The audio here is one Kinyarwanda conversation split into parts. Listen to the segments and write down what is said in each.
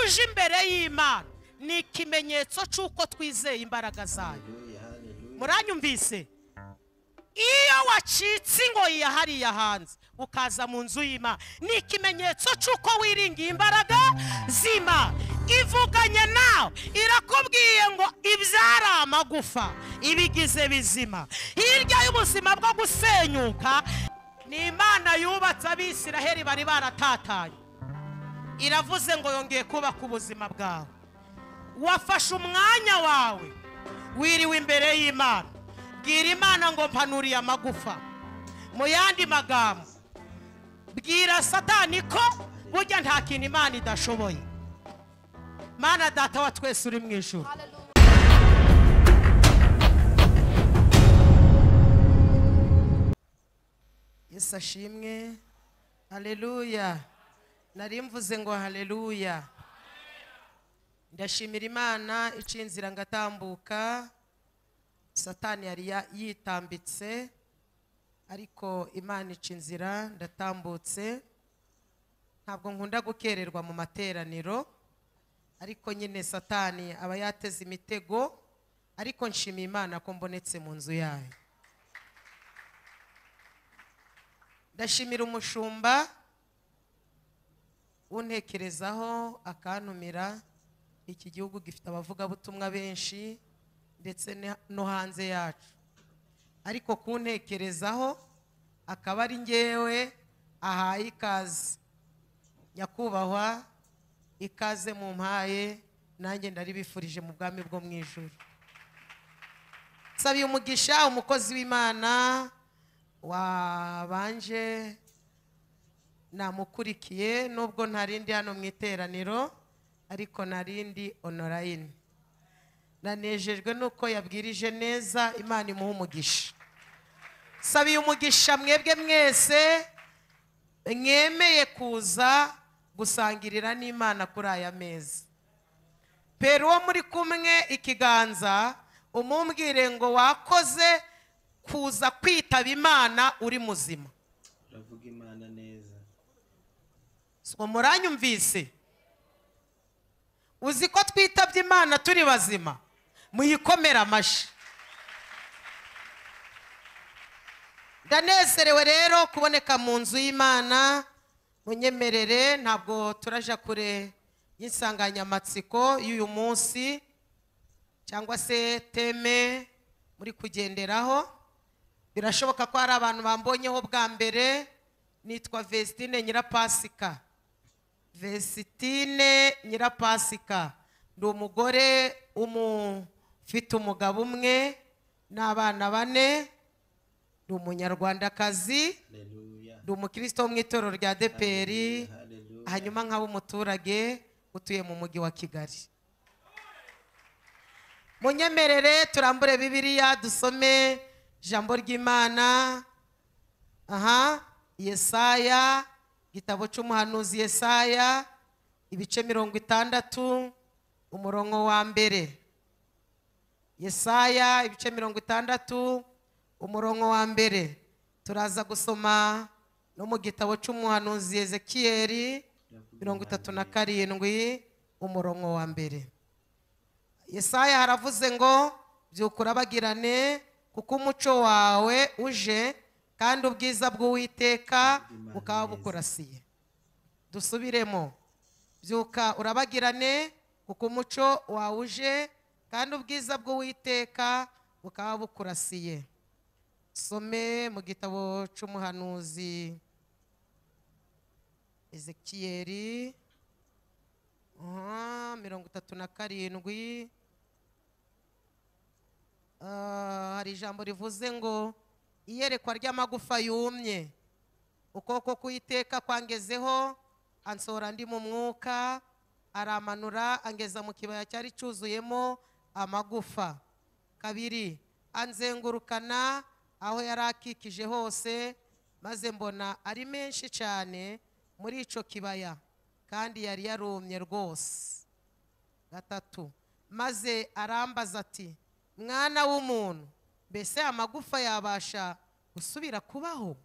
uje imbere y'Imana ni ikimenyetso cy'uko twizeye imbaraga zayo. Muranyumvise? Iyo wacitse ingoyi ya hariya hanze ukaza mu nzu y'Imana ni ikimenyetso cy'uko wiringiye imbaraga z'Imana. Ivuganye nawe irakubwiye ngo ibyari amagufa ibigize bizima. Hirya y'ubuzima bwo gusenyuka ni Imana yubatse Abisiraheli bari baratatanye. Iravuze ngo yongeye kubaka ubuzima bwawe. Wafashe umwanya wawe wiriwe imbere y'Imana. Bwira Imana ngo mpanuriye amagufa. Mu yandi magambo bwira Satani ko burya nta kintu Imana idashoboye. Mana Data wa twese uri mu ijuru, Yesu ashimwe. Haleluya. Nari mvuze ngo haleluya. Ndashimira Imana icinzira ngatambuka. Satani yari yitambitse ariko Imana icinzira ndatambutse. Ntabwo nkunda gukererwa mu materaniro, ariko nyine Satani aba yateze imitego, ariko nshimiye Imana ko mbonetse mu nzu yayo. Ndashimira umushumba untekerezaho akantumira. Iki gihugu gifite abavugabutumwa benshi ndetse no hanze yacu, ariko kuntekerezaho akaba ari ngewe ahaye ikaze. Nyakubahwa, ikaze mu mpaye, nanjye ndaribifurije mu bwami bwo mu ijuru. Sabiye umugisha umukozi w'Imana wabanje namukurikiye, nubwo ntarindi hano mu iteraniro ariko narindi online. Nanejejwe nuko yabwirije neza, Imana imuha umugisha. Sabiye umugisha mwebwe mwese mwemeye kuza gusangirira n'Imana kuri aya meza. Pero uwo muri kumwe ikiganza umumbwire ngo wakoze kuza kwitaba Imana uri muzima. Uravuga Imana neza. So muranyumvise? Uzi ko twitabye Imana turi bazima? Muyikomera amashi. Ndanezerewe rero kuboneka mu nzu y'Imana. Munyemerere, ntabwo turaja kure y'insanganyamatsiko y'uyu munsi cyangwa se teme muri kugenderaho. Birashoboka ko hari abantu bambonyeho bwa mbere. Nitwa Vestine Nyirapasika. Vestine Nyirapasika. Ndi umugore ufite umugabo umwe n'abana 4. Ndi umunyarwandakazi. Ndi umukristo wo mu itorero rya ADEPR. Hanyuma nkaba umuturage utuye mu mujyi wa Kigali. Munyemerere turambure Bibiliya dusome ijambo ry'Imana. Yesaya, gitabo cy'umuhanuzi Yesaya, ibice 60 umurongo wa mbere. Yesaya ibice 60 umurongo wa mbere. Turaza gusoma no mu gitabo cy'umuhanuzi Ezekiyeli 37 umurongo wa mbere. Yesaya haravuze ngo byukura bagirane kuko umuco wawe uje kandi ubwiza bw'Uwiteka bukaba bukurasiye. Dusubiremo. Byuka urabagirane kuko umuco wawe uje kandi ubwiza bw'Uwiteka bukaba bukurasiye. Some mu gitabo cy'umuhanuzi Ezekiyeli 37. Hari ijambo rivuze ngo iyerekwa ry'amagufa yumye, ukuboko k'Uwiteka kwangezeho, ansora ndi mu mwuka, aramanura angeza mu kibaya cyari cyuzuyemo amagufa. 2, anzengurukana aho yari akikije hose, maze mbona ari menshi cyane muri ico kibaya kandi yari yarumye rwose. 3, maze arambaza ati, mwana w'umuntu, mbese amagufa yabasha gusubira kubaho?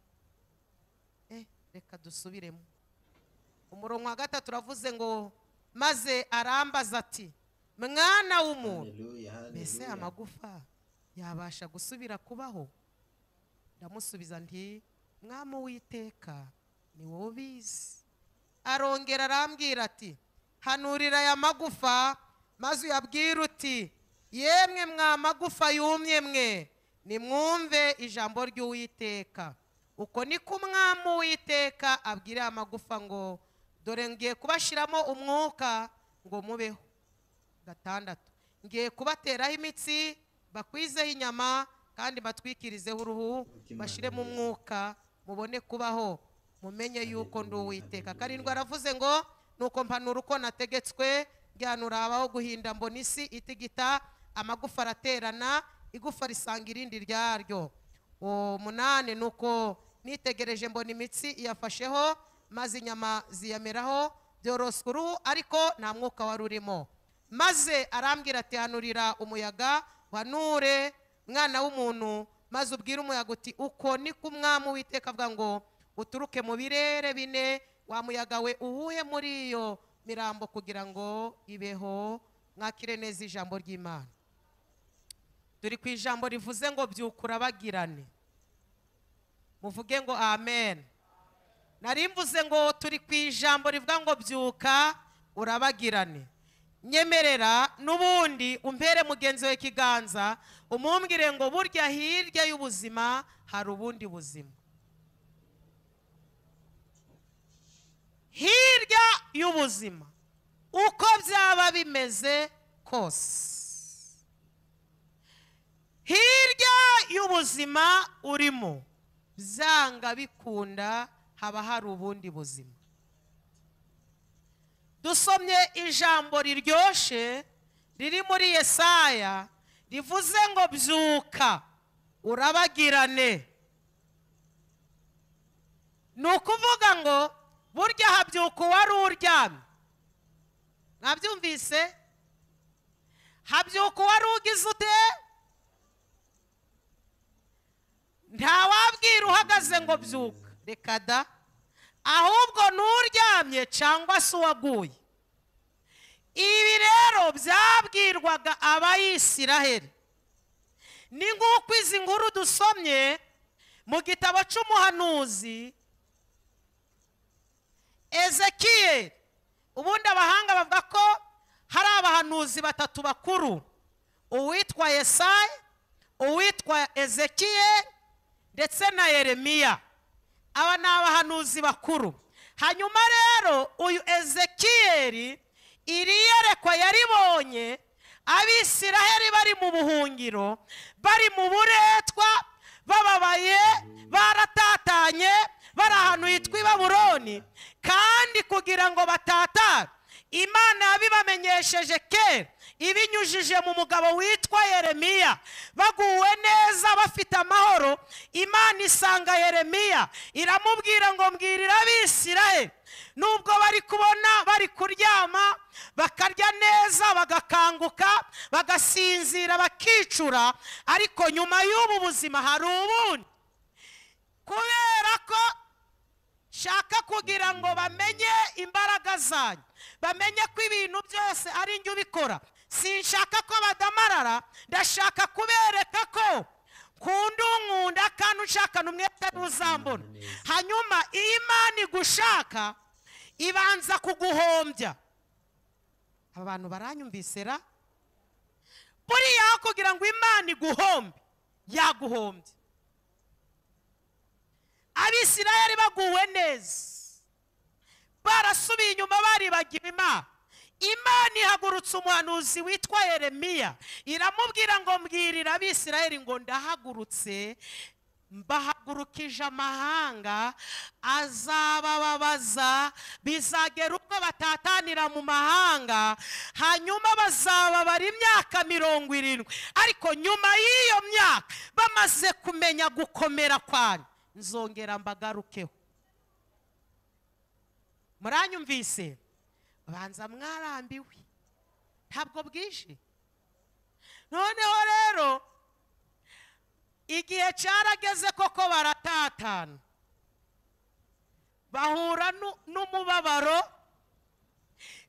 Reka dusubiremo. Umurongo wa 3 turavuze ngo maze arambaza ati mwana w'umuntu, Haleluya, mbese haleluya. amagufa yabasha gusubira kubaho? Ndamusubiza nti mwami w'Iteka ni wowe ubizi. Arongera arambwira ati hanurira aya magufa maze uyabwire uti yemwe mwa magufa yumye mwe, nimwumve ijambo ry'Uwiteka. Uko niko umwami w'Iteka abwira amagufa ngo dore ngiye kubashiramo umwuka ngo mubeho. 6 ngiye kubateraho imitsi, bakwizeho inyama kandi batwikirizeho uruhu, bashiremo umwuka mubone kubaho, mumenye yuko ndi Uwiteka. 7 aravuze ngo nuko mpanura uko nategetswe, ryanura habaho guhinda mbona isi itigita, amagufa araterana, igufa risanga irindi ryaryo. 8 nuko nitegereje mbona imitsi iyafasheho, maze inyama ziyameraho, byoroswa uruhu ariko nta mwuka wari urimo. Maze arambwira ati hanurira umuyaga, wanure mwana w'umuntu, maze ubwire umuyaga uti uko niko umwami w'Iteka avuga ngo uturuke mu birere bine, wa muyaga we uhuhe muri iyo mirambo kugira ngo ibeho. Mwakire neza ijambo ry'Imana. Turi ku ijambo rivuze ngo byukura bagirane, muvuge ngo amen. Nari mvuze ngo turi ku ijambo rivuga ngo byuka urabagirane. Nyemerera n'ubundi umpere mugenzi we kiganza, umumbwire ngo burya hirya y'ubuzima hari ubundi buzima. Hirya y'ubuzima uko byaba bimeze kose, hirya y'ubuzima urimo byanga bikunda haba hari ubundi buzima. Dusomye ijambo riryoshe riri muri Yesaya rivuze ngo byuka urabagirane. Ni ukuvuga ngo burya habyuka uwari uryamye. Mwabyumvise? Habyuka uwari ugize ute? Ntawabwira uhagaze ngo byuka, reka da, ahubwo n'uryamye cyangwa se uwaguye. Ibi rero byabwirwaga Abayisiraheli. Ni nk'uko izi nkuru dusomye mu gitabo cy'umuhanuzi Ezekiyeli. Ubundi abahanga bavuga ko hari abahanuzi 3 bakuru, uwitwa Yesaya, uwitwa Ezekiyeli ndetse na Yeremiya. Aba ni abahanuzi bakuru. Hanyuma rero uyu Ezekiyeli iri yerekwa yaribonye Abisiraheli bari mu buhungiro, bari mu buretwa, bababaye, baratatanye, bari ahantu hitwa i Babuloni. Kandi kugira ngo batatane, Imana yabibamenyesheje kera ibinyujije mu mugabo witwa Yeremiya. Baguwe neza bafite amahoro, Imana isanga Yeremiya iramubwira ngo mbwirira Abisiraheli nubwo bari kubona bari kuryama bakarya neza, bagakanguka, bagasinzira, bakicura, ariko nyuma y'ubu buzima hari ubundi. Kubera ko shaka kugira ngo bamenye imbaraga zanyu, bamenye ko ibintu byose ari njye ubikora. Sinshaka ko badamarara, ndashaka kubereka ko kunda unkunda kandi ushaka n'umwete ntuzambona. Hanyuma iyo Imana igushaka ibanza kuguhombya. Abantu baranyumvise ra? Buriya kugira ngo Imana iguhombe, yaguhombye. Abisiraheli baguwe neza, barasubiye inyuma, baribagiwe Imana. Imana ihagurutse umuhanuzi witwa Yeremiya, iramubwira ngo mbwirira Abisiraheli ngo ndahagurutse, mbahagurukije amahanga azabababaza, bizagera ubwo batatanira mu mahanga, hanyuma bazababara imyaka 70. Ariko nyuma y'iyo myaka bamaze kumenya gukomera kwanyu, nzongera mbagarukeho. Muranyumvise? Banza mwarambiwe, ntabwo bwije. Noneho rero igihe cyarageze koko baratatana, bahura n'umubabaro,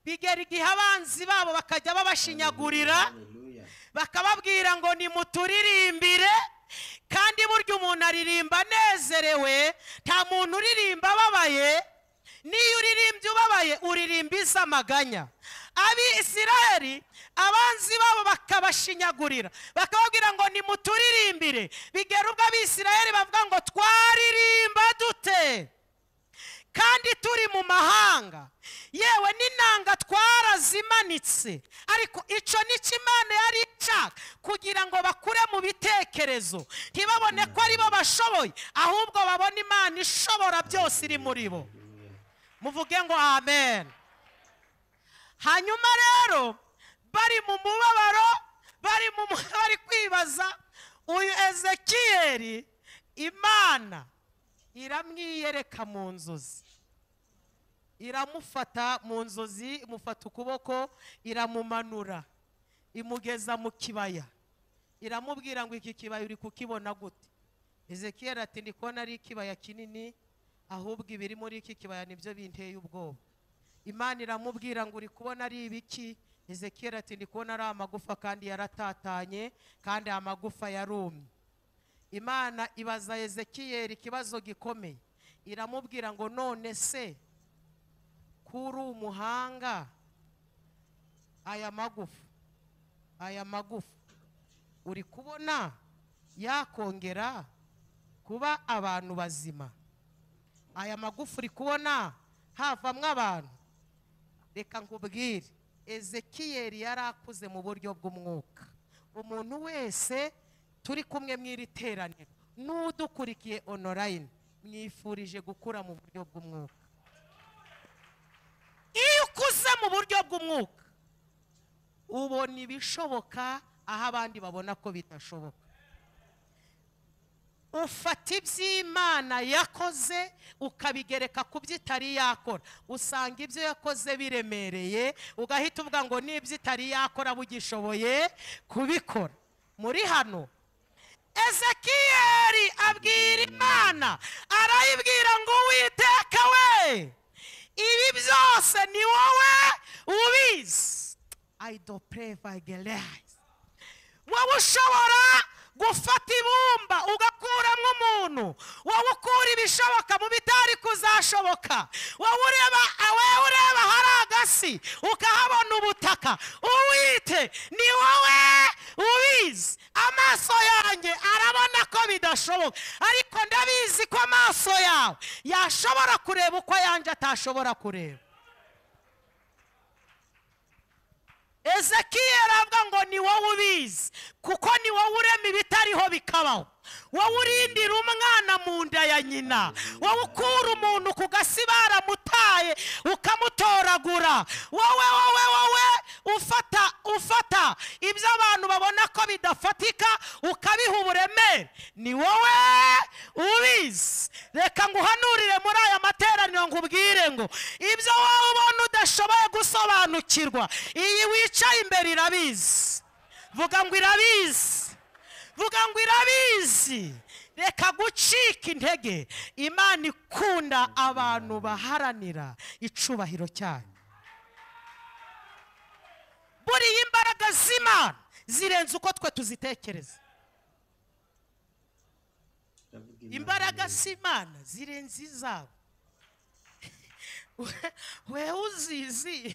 bigera igihe abanzi babo bakajya babashinyagurira Hallelujah. bakababwira ngo nimuturirimbire, kandi burya umuntu aririmba anezerewe, nta muntu uririmba ababaye. Niyo uririmbye ubabaye uririmba iz'amaganya. Abisirayeli abanzi babo bakabashinyagurira bakababwira ngo nimuturirimbire, bigera ubwo Abisirayeli bavuga ngo twaririmba dute kandi turi mu mahanga, yewe n'inanga twarazimanitse. Ariko icyo ni cyo Imana yari ishaka, kugira ngo bakure mu bitekerezo, ntibabone ko ari bo bashoboye, ahubwo babone Imana ishobora byose iri muri bo. Muvuge ngo amen. Hanyuma rero bari mu mubabaro, bari kwibaza, uyu Ezekiyeli Imana iramwiyereka mu nzozi, iramufata mu nzozi, imufata ukuboko, iramumanura, imugeza mu kibaya, iramubwira ngo iki kibaya uri kukibona gute? Ezekiyeli ati ndi kubona ari ikibaya kinini, ahubwo ibiri muri iki kibaya nibyo binteye ubwoba. Imana iramubwira ngo uri kubona ari ibiki? Ezekiyeli ati ndi kubona ari amagufa kandi yaratatanye, kandi amagufa yarumye. Imana ibaza Ezekiyeli ikibazo gikomeye, iramubwira ngo none se kuri umuhanga, aya magufa uri kubona yakongera kuba abantu bazima? Aya magufa uri kubona havamwo abantu? Reka nkubwire, Ezekiyeli yari akuze mu buryo bw'umwuka. Umuntu wese turi kumwe mw'iri teraniro n'udukurikiye online, mwifurije gukura mu buryo bw'umwuka. Iyo ukuze mu buryo bw'umwuka ubona ibishoboka aho abandi babona ko bidashoboka. Ufata iby'Imana yakoze ukabigereka ku byo itari yakora, usanga ibyo yakoze biremereye, ugahita uvuga ngo n'ibyo itari yakora bugishoboye kubikora. Muri hano Ezekiyeli abwira Imana, arayibwira ngo Uwiteka we, ibi byose ni wowe ubizi. I don't pray for Goliath. Wowe ushobora gufata ibumba ugakuramo umuntu, wowe ukura ibishoboka mu bitari kuzashoboka, wowe ureba hari agasi ukahabona ubutaka. Uwite ni wowe ubizi. Amaso yanjye arabona ko bidashoboka, ariko ndabizi ko amaso yawe yashobora kureba uko yanjye atashobora kureba. Ezekiyeli avuga ngo ni wowe ubizi, kuko ni wowe urema ibitariho bikabaho, wowe urindira umwana mu nda ya nyina, wowe ukura umuntu ku gasi baramutaye ukamutoragura, wowe ufata ibyo abantu babona ko bidafatika ukabiha uburemere. Ni wowe ubizi. Reka nguhanurire muri aya materaniro nkubwire ngo ibyo wowe ubona udashoboye gusobanukirwa, iyi wicaye imbere irabizi. Vuga ngo irabizi. Vuga ngo irabizi. Reka gucika intege. Imana ikunda abantu baharanira icubahiro cyayo. Buriya imbaraga z'Imana zirenze uko twe tuzitekereza. Imbaraga z'Imana zirenze izabo. We uzizi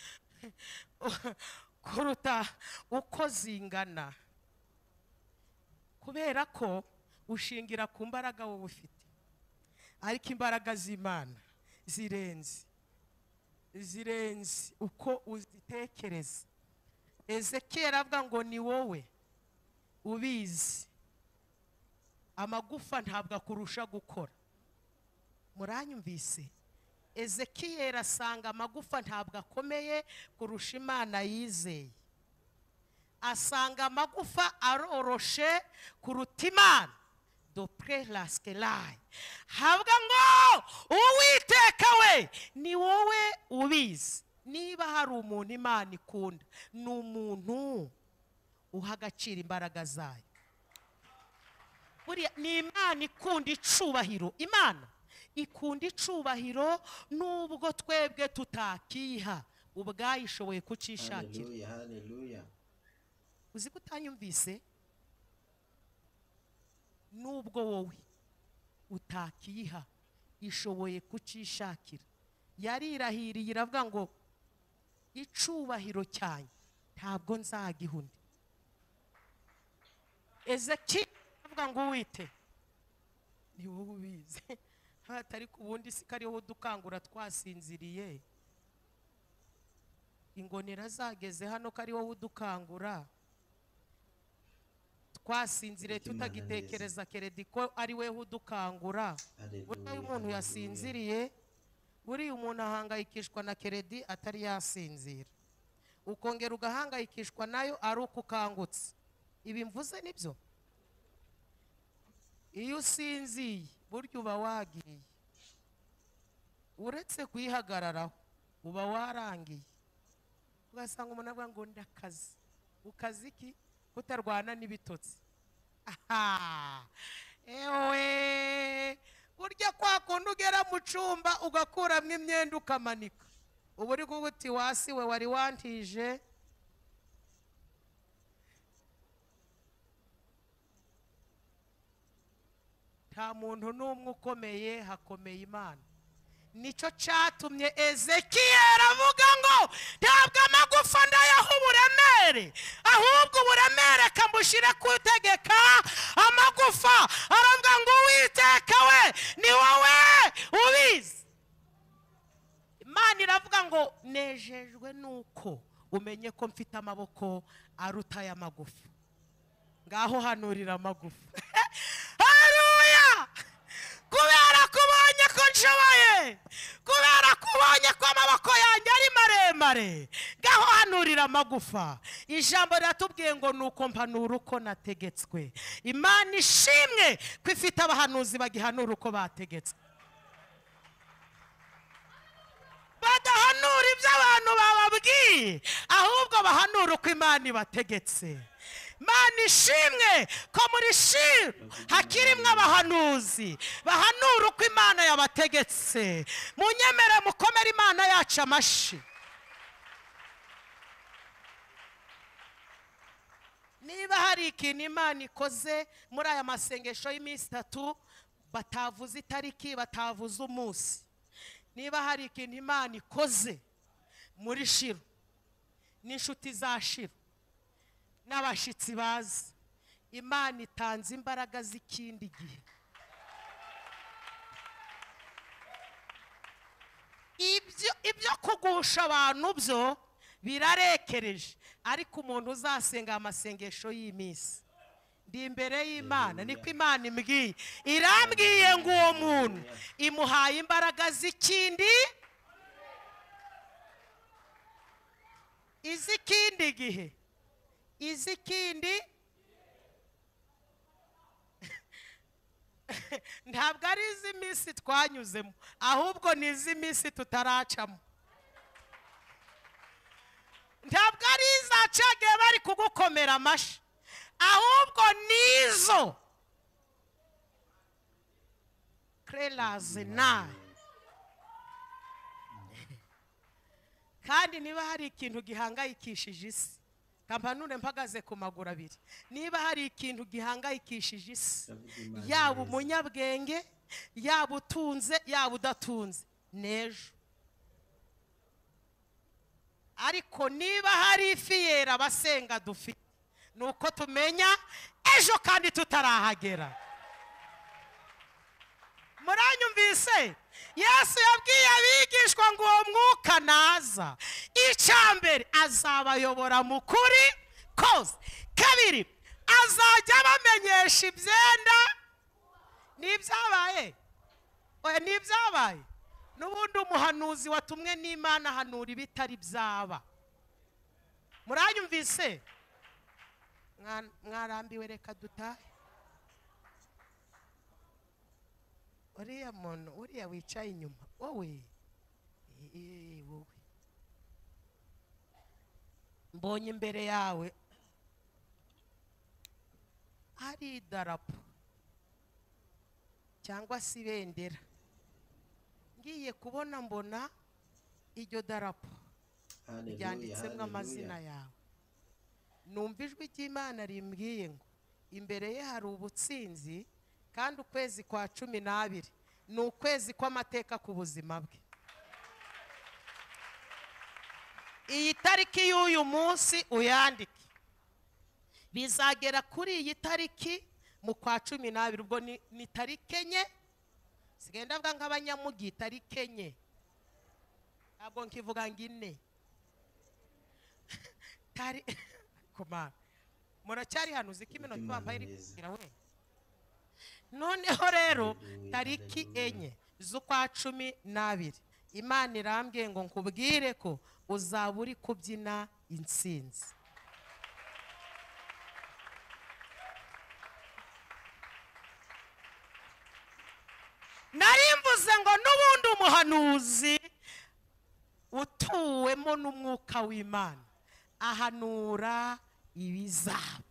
kuruta uko zingana, kubera ko ushingira ku mbaraga wowe ufite, ariko imbaraga z'Imana zirenze uko uzitekereza. Ezekiyeli avuga ngo ni wowe ubizi. Amagufa ntabwo akurusha gukora. Muranyumvise? Ezekiyeli asanga amagufa ntabwo akomeye kurusha Imana yizeye. Asanga amagufa aroroshe kuruta Imana. Dopre laskelayi. Havuga ngo Uwiteka we, ni wowe ubizi. Niba hari umuntu Imana ikunda, ni umuntu uha agaciro imbaraga zayo. Buriya ni Imana ikunda icubahiro. Imana ikunda icubahiro nubwo twebwe tutakiha, ubwayo ishoboye kucishakira. Hallelujah, hallelujah. Uzi ko utanyumvise? Nubwo wowe utakiyiha ishoboye kucishakira. Yarirahiriye iravuga ngo icubahiro cyanyu ntabwo nzagiha undi. Ezekiel avuga ngo wite ni wowe ubizi. Hatari ku bundi si kariho dukangura twasinziriye. Ingonera zageze hano kariho udukangura twasinzire tutagitekereza keredi ko ari we udukangura. Buriya umuntu yasinziriye, buriya umuntu ahangayikishwa na keredi atari yasinzira, ukongera ugahangayikishwa nayo ari uko ukangutse. Ibi mvuze nibyo? Iyo usinziye burya uba wagiye, uretse kuyihagararaho uba warangiye. Ugasanga umuntu avuga ngo ndakazi. Ukazi iki? Kutarwana n'ibitotsi. Aha, ewe burya kwa kundi ugera mu cumba ugakuramo imyenda ukamanika, ubu uri kuvuga uti wasi we wari wantije. Nta muntu n'umwe ukomeye, hakomeye Imana. Nicyo cyatumye Ezekiel avuga ngo ntabwo amagufa ndayaha uburemere, ahubwo uburemere kamushyire kutegeka amagufa. Aravuga ngo Uwiteka we ni wowe ubizi. Imana iravuga ngo nejejwe nuko umenye ko mfite amaboko aruta aya magufa. Ngaho hanurira amagufa. Haleluya! Kubera kubonye ko nshoboye, kubera kubonye ko amaboko yanjye ari maremare, ngaho hanurira amagufa. Ijambo riratubwiye ngo nuko mpanura uko nategetswe. Imana ishimwe ko ifite abahanuzi bagihanura uko bategetswe, badahanura ibyo abantu bababwiye, ahubwo bahanura uko Imana ibategetse. Imana ishimwe ko muri Shilo hakirimwe abahanuzi bahanura uko Imana yabategetse. Munyemere mukomere Imana yacu amashi. Niba hari ikintu Imana ikoze muri aya masengesho y'iminsi 3, batavuze itariki, batavuze umunsi, niba hari ikintu Imana ikoze muri Shilo n'inshuti za Shilo n'abashitsi bazi, Imana itanze imbaraga z'ikindi gihe. Ibyo kugusha abantu byo birarekereje, ariko umuntu uzasenga amasengesho y'iminsi ndi imbere y'Imana, niko Imana imbwiye. Irambwiye ngo uwo muntu imuhaye imbaraga z'ikindi, iz'ikindi gihe, iz'ikindi. Ntabwo ari iz'iminsi twanyuzemo, ahubwo ni iz'iminsi tutaracamo. Ntabwo ari izacagiye bari kugukomera amashi, ahubwo nizo krelaze nawe. Kandi niba hari ikintu gihangayikishije isi, kampanure mpagaze ku maguru abiri, niba hari ikintu gihangayikishije isi, yaba umunyabwenge, yaba utunze, yaba udatunze, n'ejo. Ariko niba hari ifiyera abasenga dufite, nuko tumenya ejo kandi tutarahagera. Muranyumvise? Yesu yabwiye abigishwa ngo uwo mwuka naza, icyambere azabayobora mu kuri kose, kabiri azajya abamenyesha ibyenda n'ibyabaye. Oya, n'ibyabaye. N'ubundi umuhanuzi watumwe n'Imana ahanura ibitari byaba. Muranyumvise? Mwarambiwe, reka dutahe. Uriya muntu, uriya wicaye inyuma, wowe wowe mbonye imbere yawe hari idarapo cyangwa se ibendera. Ngiye kubona mbona iryo darapo ryanditsemo amazina yawe. Numva ijwi ry'Imana rimbwiye ngo imbere ye hari ubutsinzi, kandi ukwezi kwa 12 ni ukwezi kw'amateka ku buzima bwe. Iyi tariki y'uyu munsi uyandike, bizagera kuri iyi tariki mu kwa 12, ubwo ni tariki enye. Sigenda avuga nk'abanyamugi tariki enye, ntabwo nkivuga ngo ine. Kuma muracyari hano uziko iminota twambaye iri kugira we. Noneho rero tariki enye z'ukwa 12 Imana irambwiye ngo nkubwire ko uzaba uri kubyina intsinzi. Narimvuze ngo n'ubundi umuhanuzi utuwemo n'umwuka w'Imana ahanura ibizaba.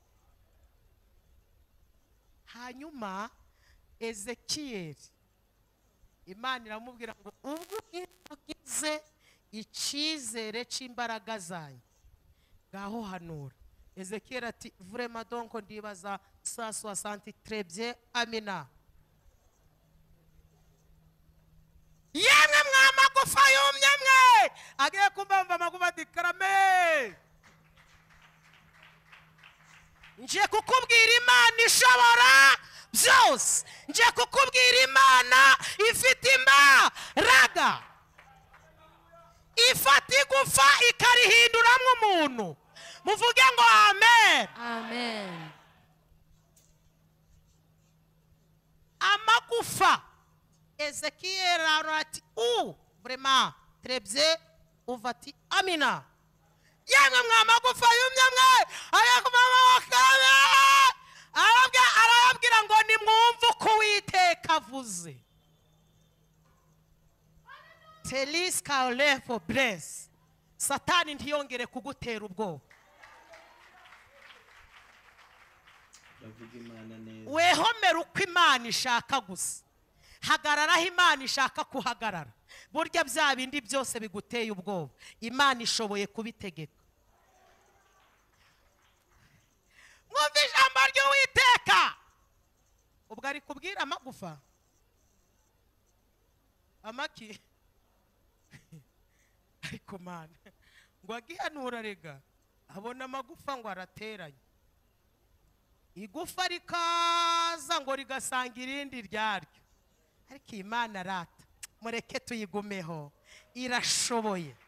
Hanyuma Ezekiyeli Imana iramubwira ngo ubwo ugize icyizere cy'imbaraga zanyu ngaho hanura. Ezekiyeli ati vraiment donc ndibaza 160 très bien, amina. Yemwe mwamagufa yumye mwe, agiye kumbamba amagufa dikarame. Nje kukubwira Imana ishobora byose. Nje kukubwira Imana ifite imbaraga, ifata igufa ikarihinduramo umuntu. Muvuge ngo amen. Amen. Amagufa Ezekiyeli arati vraiment très bien, uvati amina. Yemwe mwamagufa yumye mwe, ayakumama wakabe. Arababwira ngo nimwumve uko Uwiteka avuze. Telis kaolefo bless. Satani ntiyongere kugutera ubwoba. Wehomera uko Imana ishaka gusa. Hagararaho Imana ishaka kuhagarara. Burya bya bindi byose biguteye ubwoba Imana ishoboye kubitegeka. Mwumve ijambo ry'Uwiteka. Ubwo ari kubwira amagufa amaki ariko Mana ngo agihanura rega abona amagufa ngo arateranye. Igufa rikaza ngo rigasanga irindi ryaryo. Ariko Imana rata mureke tuyigumeho, irashoboye.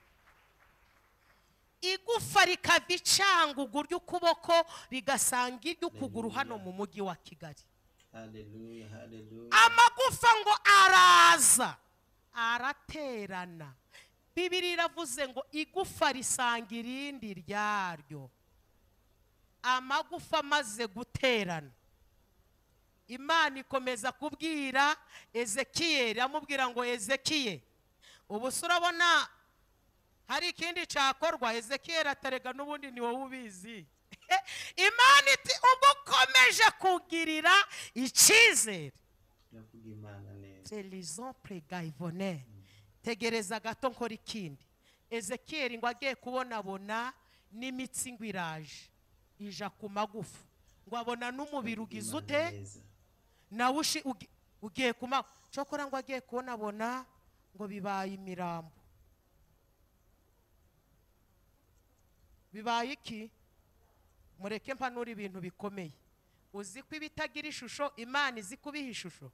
Igufa rikava icyangugu ry'ukuboko rigasanga iry'ukuguru hano mu mujyi wa Kigali. Hallelujah, hallelujah. Amagufa ngo araza araterana. Bibiliya iravuze ngo igufa risanga irindi ryaryo. Amagufa amaze guterana, Imana ikomeza kubwira Ezekiyeli, amubwira ngo Ezekiyeli, ubu urabona hari ikindi cyakorwa. Ezekiyeli atarega n'ubundi ni wowe ubizi. Imana iti ubwo ukomeje kugirira icyizere. Ndavuga Imana neza. Telizon pregayvone. Tegereza gato nkora ikindi. Ezekiyeli ngo agiye kubonabona n'imitsi ngo iraje ija ku magufa, ngo abona n'umubiri ugize ute nawe ugiye kuma cyokora ngo agiye kubonabona ngo bibaye imirambo. Bibaye iki? Mureke mpanura ibintu bikomeye. Uzi ko ibitagira ishusho Imana izi kubiha ishusho.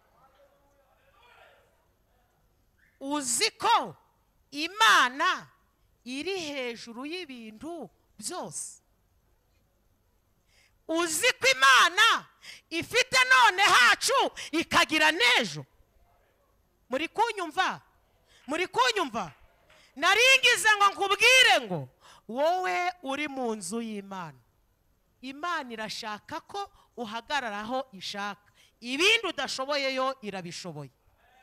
Uzi ko Imana iri hejuru y'ibintu byose. Uzi ko Imana ifite none hacu ikagira n'ejo. Muri kunyumva? Muri kunyumva? Naringize ngo nkubwire ngo wowe uri mu nzu y'Imana. Imana irashaka ko uhagararaho ishaka. Ibindi udashoboye yo irabishoboye.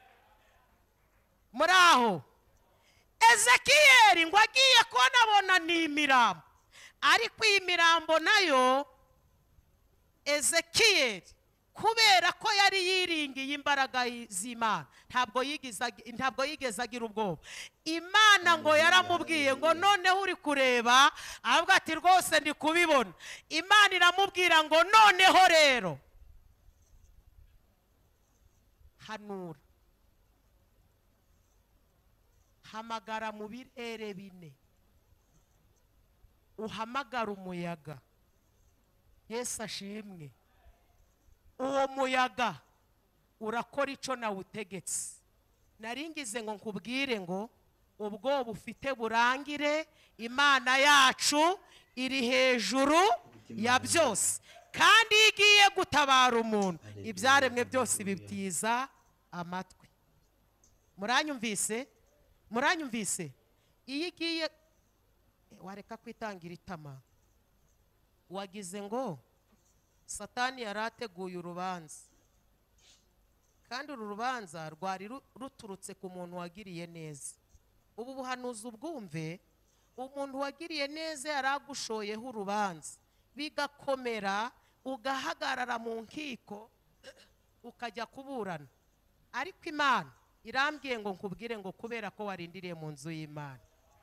Muri aho Ezekiyeli ngo agiye kubonabona ni imirambo. Ariko iyi mirambo nayo Ezekiyeli kubera ko yari yiringiye imbaraga z'Imana ntabwo yigeze agira ubwoba. Imana ngo yaramubwiye ngo noneho uri kureba, ahubwo ati rwose ndi kubibona. Imana iramubwira ngo noneho rero hanura, hamagara mu birere bine, uhamagara umuyaga. Yesu ashimwe. Uwo muyaga urakora icyo nawutegetse. Naringize ngo nkubwire ngo ubwoba ufite burangire. Imana yacu iri hejuru ya byose, kandi iyo igiye gutabara umuntu ibyaremwe byose bibyiza amatwi. Muranyumvise? Iyo igiye wareka kwitangira itama. Wagize ngo Satani yarateguye urubanza, kandi uru rubanza rwari ruturutse ku muntu wagiriye neza. Ubu buhanuzi ubwumve, umuntu wagiriye neza yaragushoyeho urubanza bigakomera, ugahagarara mu nkiko ukajya kuburana. Ariko Imana irambwiye ngo nkubwire ngo kubera ko warindiriye mu nzu y'Imana,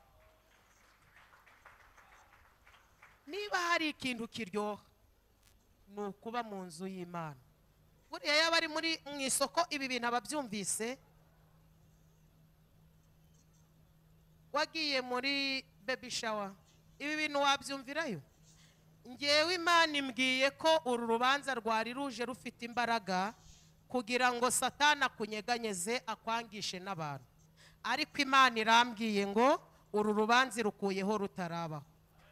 niba hari ikintu kiryoha ni ukuba mu nzu y'Imana. Buriya yaba ari mu isoko ibi bintu ababyumvise. Wagiye muri baby shower, ibi bintu wabyumvirayo? Ngewe Imana imbwiye ko uru rubanza rwari ruje rufite imbaraga kugira ngo Satani akunyeganyeze akwangishe n'abantu. Ariko Imana irambwiye ngo uru rubanza rukuyeho rutarabaho.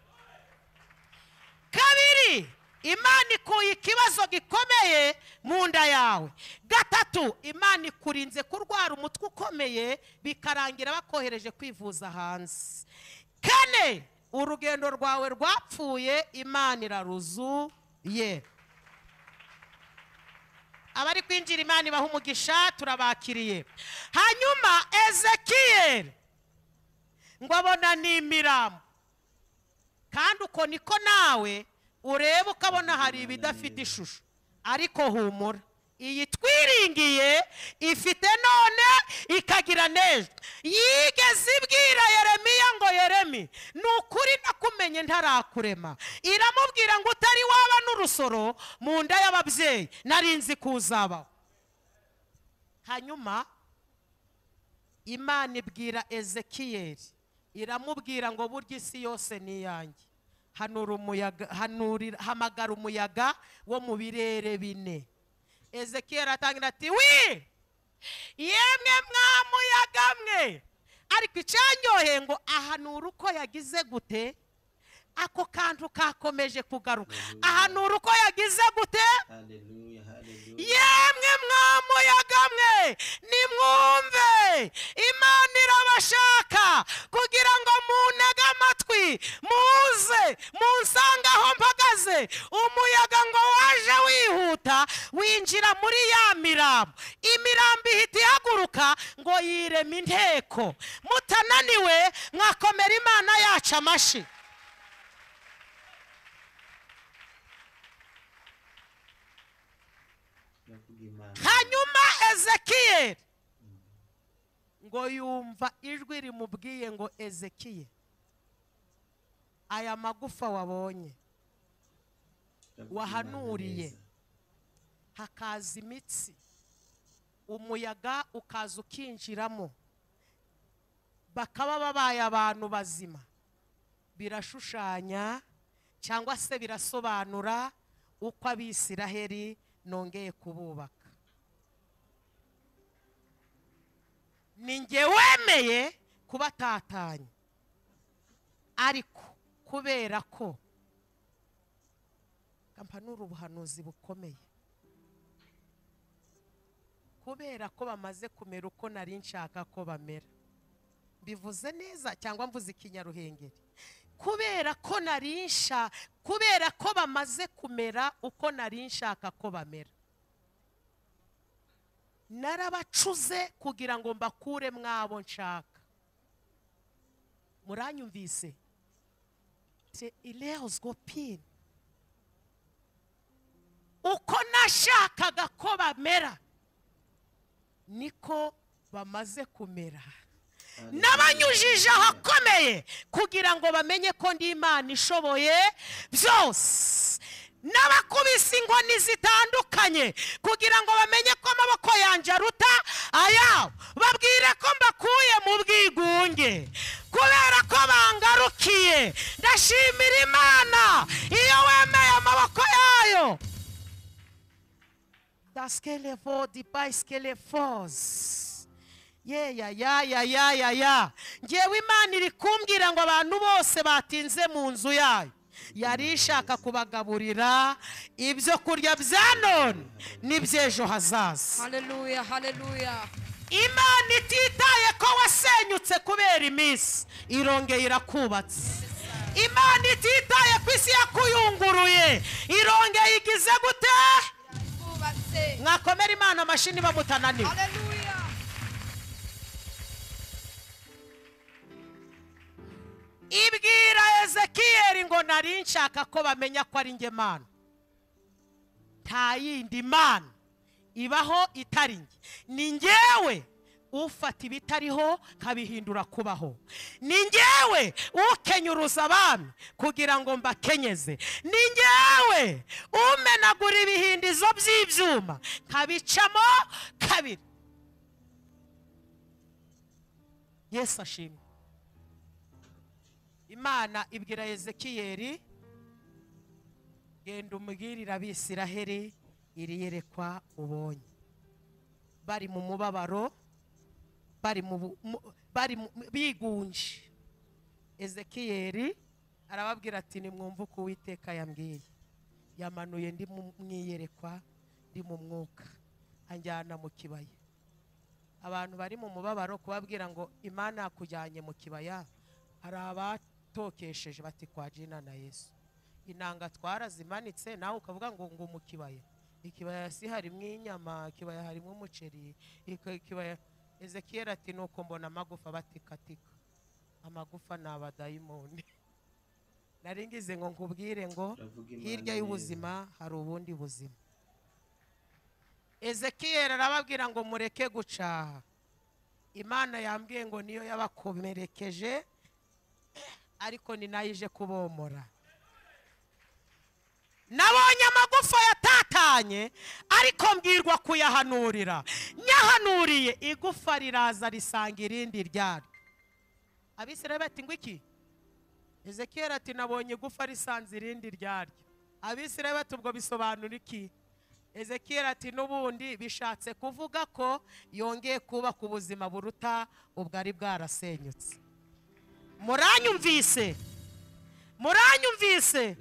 Kabiri, Imana ikuye ikibazo gikomeye mu nda yawe. Gatatu, Imana ikurinze kurwara umutwe ukomeye bikarangira bakohereje kwivuza hanze. Kane, urugendo rwawe rwapfuye Imana iraruzuye. Abari kwinjira Imana ibaha umugisha, turabakiriye. Hanyuma Ezekiyeli ngo abona n'imirambo, kandi uko niko nawe ureba ukabona hari ibidafite ishusho. Ariko humura, iyi twiringiye ifite none ikagira n'ejo. Yigeze ibwira Yeremiya ngo Yeremi, ni ukuri nakumenye ntarakurema. Iramubwira ngo utari waba n'urusoro mu nda y'ababyeyi narinzi kuzabaho. Hanyuma Imana ibwira Ezekiyeli, iramubwira ngo burya isi yose ni iyanjye. Hamagara umuyaga wo mu birere bine. Ezekiyeli atangira ati wi yemwe mwamuyaga mwe. Ariko icyanyoheye ngo ahanura uko yagize gute, ako kantu kakomeje kugaruka. Ahanura uko yagize gute, yemwe mwamuyaga mwe nimwumve, Imana irabashaka kugira ngo muntege amatwi, muze munsanga aho mpagaze. Umuyaga ngo waje wihuta winjira muri ya mirambo. Imirambo ihita ihaguruka ngo yireme inteko. Mutananiwe mwakomera Imana yacu amashi. Hanyuma Ezekiyeli ngo yumva ijwi rimubwiye ngo Ezekiyeli, aya magufa wabonye wahanuriye hakaza imitsi, umuyaga ukaza ukinjiramo, bakaba babaye abantu bazima. Birashushanya cyangwa se birasobanura uko Abisiraheli nongeye kububaka. Ninjye wemeye kubatatanya, ariko kubera ko kampanura ubuhanuzi bukomeye, kubera ko bamaze kumera uko nari nshaka ko bamera. Bivuze neza cyangwa mvuze ikinyaruhengeri? Kubera ko bamaze kumera uko nari nshaka ko bamera, narabacuze kugira ngo mbakure mwabo nshaka. Muranyumvise? Ileos gopin uko nashakaga ko bamera niko bamaze kumera. Nabanyujije ahakomeye kugira ngo bamenye ko ndi Imana ishoboye byose. N'abakubise inkoni zitandukanye kugira ngo bamenye ko amaboko yanjye aruta ayabo. Babwire ko mbakuye mu bwigunge kubera ko bangarukiye. Ndashimira Imana iyo wemeye amaboko yayo. Daskelevo di baiskelefos. Ngewe Imana iri kumbwira ngo abantu bose batinze mu nzu yayo yari ishaka kubagaburira ibyo kurya bya none n'iby'ejo hazaza. Haleluya, haleluya. Imana ititaye ko wasenyutse kubera iminsi, irongeye irakubatse. Imana ititaye ko isi yakuyunguruye, irongeye igize gute? Mwakomera Imana amashyi niba mutananiwe. Haleluya. Ibwira Ezekiyeli ngo nari nshaka ko bamenya ko ari nge Mana. Nta yindi Mana ibaho itari nge. Ni ngewe ufata ibitariho nkabihindura kubaho. Ni ngewe ukenyuruza abami kugira ngo mbakenyeze. Ni ngewe umenagura ibihindizo by'ibyuma nkabicamo kabiri. Yesu ashimwe. Imana ibwira Ezekiyeli, genda umubwirire Abisiraheli iri yerekwa ubonye. Bari mu mubabaro, bari bigunje. Ezekiyeli arababwira ati nimwumve uko Uwiteka yambwiye. Yamanuye ndi mwiyerekwa, ndi mu mwuka, anjyana mu kibaya. Abantu bari mu mubabaro kubabwira ngo Imana yakujyanye mu kibaya, hari abatokesheje bati kwa Jina na Yesu. Inanga twarazimanitse nawe ukavuga ngo mu kibaya. Ikibaya si harimo inyama, ikibaya harimo umuceri, ikibaya. Ezekiyeli ati nuko mbona amagufa batikatika. Amagufa ni abadayimoni. Naringize ngo nkubwire ngo hirya y'ubuzima hari ubundi buzima. Ezekiyeli arababwira ngo mureke gucaha. Imana yambwiye ngo niyo yabakomerekeje ariko ni nayo ije kubomora. Nabonye amagufa yatatanye ariko mbwirwa kuyahanurira. Nyahanuriye igufa riraza risanga irindi ryaryo. Abisirayeli bati ngo iki? Ezekiyeli ati nabonye igufa risanze irindi ryaryo. Abisirayeli bati ubwo bisobanura iki? Ezekiyeli ati n'ubundi bishatse kuvuga ko yongeye kubaka ubuzima buruta ubwari bwarasenyutse. Muranyumvise? Muranyumvise?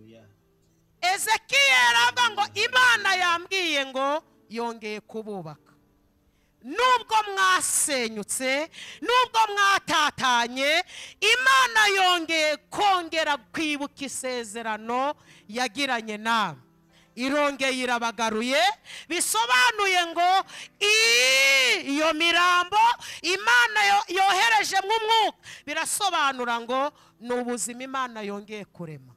Ezekiyeli avuga ngo Imana yambwiye ngo yongeye kububaka. Nubwo mwasenyutse, nubwo mwatatanye, Imana yongeye kongera kwibuka isezerano yagiranye nawe. Irongeye irabagaruye, bisobanuye ngo iyo mirambo Imana yohereje mu mwuka, birasobanura ngo ni ubuzima Imana yongeye kurema.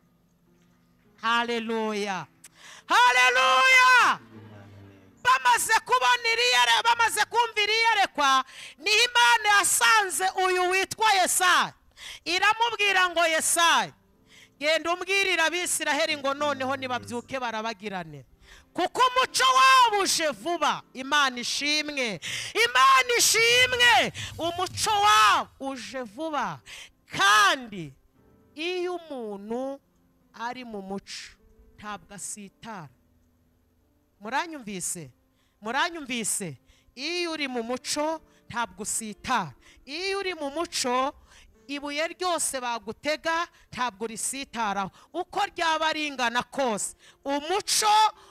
Haleluya, haleluya. Bamaze kubona iriyere, bamaze kumvira iyerekwa, niho Imana yasanze uyu witwa Yesaya. Iramubwira ngo Yesaya, genda umbwirire Abisiraheli ngo noneho nibabyuke barabagirane, kuko umuco wabo uje vuba. Imana ishimwe, Imana ishimwe. Umuco wabo uje vuba, kandi iyo umuntu ari mu muco ntabwo asitara. Muranyumvise? Muranyumvise? Iyo uri mu muco ntabwo usitara. Iyo uri mu muco ibuye ryose bagutega ntabwo risitaraho uko ryaba ringana kose. Umuco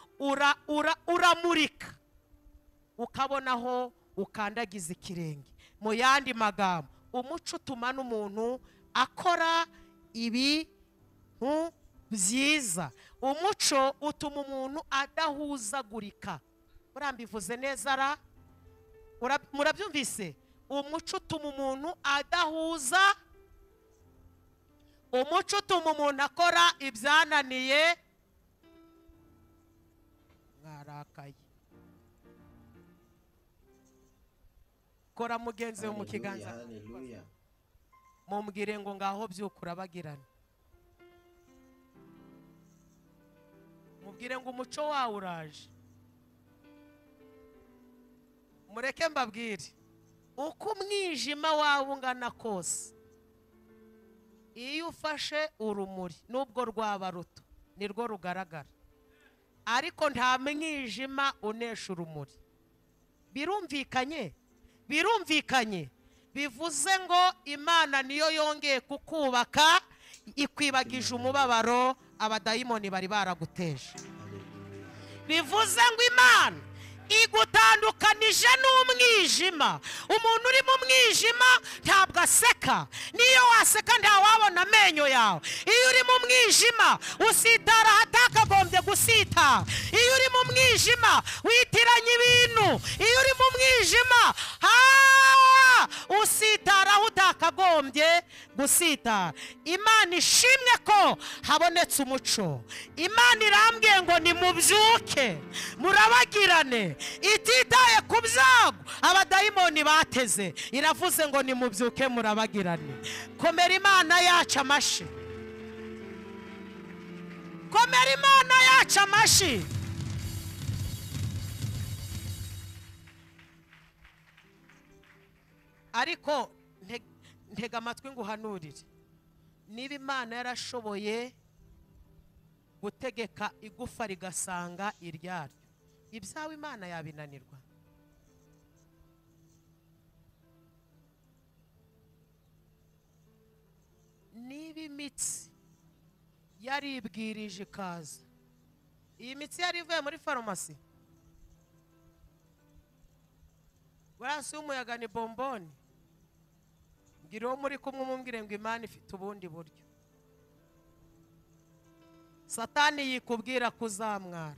uramurika ukabonaho ukandagiza ikirenge. Mu yandi magambo, umuco utuma n'umuntu akora ibintu byiza. Umuco utuma umuntu adahuzagurika. Urambivuze neza ra? Murabyumvise? Umuco utuma umuntu adahuza. Umuco utuma umuntu akora ibyananiye. ararakaye. Kora mugenzi wo mu kiganza, Hallelujah. mumbwire ngo ngaho byukura bagirana. Mubwire ngo umuco wawe uraje. Mureke mbabwire, uko umwijima wawe ungana kose, iyo ufashe urumuri nubwo rwaba ruto nirwo rugaragara, ariko nta mwijima unesha urumuri. Birumvikanye? Birumvikanye. Bivuze ngo Imana niyo yongeye kukubaka, ikwibagije umubabaro abadayimoni bari baraguteje. Bivuze ngo Imana igutandukanije n'umwijima. Umuntu uri mu mwijima ntabwo aseka, niyo waseka ntawabona amenyo yawe. Iyo uri mu mwijima usitara hatakagombye gusitara. Iyo uri mu mwijima witiranya ibintu. Iyo uri mu mwijima usitara aho utakagombye gusitara. Imana ishimwe ko habonetse umuco. Imana irambwiye ngo nimubyuke murabagirane, ititaye ku byago abadayimoni bateze. Iravuze ngo nimubyuke murabagirane. Komera Imana yacu amashi. Komera Imana yacu amashi. Ariko ntega amatwi ngo uhanurire. Niba Imana yarashoboye gutegeka igufa rigasanga iryaryo, ibyawe Imana yabinanirwa? Niba imitsi yaribwirije ikaza, iyi mitsi yari ivuye muri farumasi, burasi y'umuyaga ni bomboni. Mbwira uwo muri kumwe umumbwire ngo Imana ifite ubundi buryo. Satani yikubwira kuzamwara,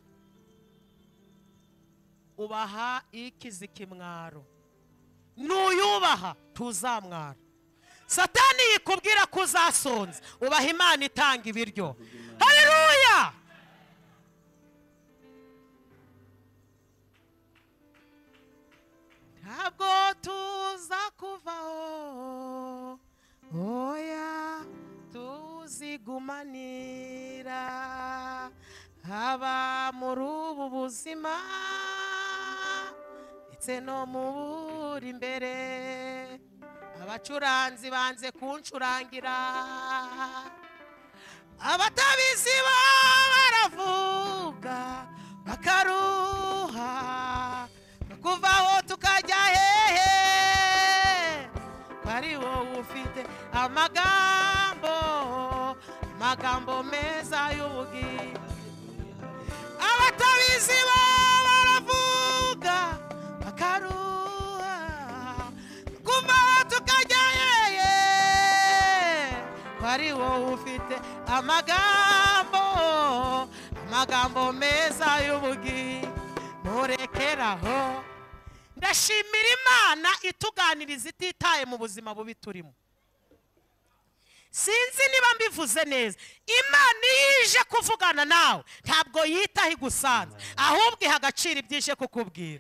ubaha ikizi kimwaro, nuyubaha tuzamwara. Satani yikubwira kuzasonza, ubaha Imana itanga ibiryo. Haleluya! Ntabwo tuza kuvaho, oya tuzigumanira, haba muri ubu buzima ndetse no mu buri imbere. Abacuranzi banze kuncurangira, abatabizi baravuga bakaruha, kuvaho tukajya hehe, bari wowe ufite amagambo meza y'ubugingo. Abatabizi baravuga bakaruha, kuvaho tukajya hehe, bari wowe ufite amagambo meza y'ubugingo. Murekeraho. Ndashimira Imana ituganiriza ititaye mu buzima bubi turimo. Sinzi niba mbivuze neza. Imana yije kuvugana nawe ntabwo yitaho igusanze, ahubwo iha agaciro ibyije kukubwira.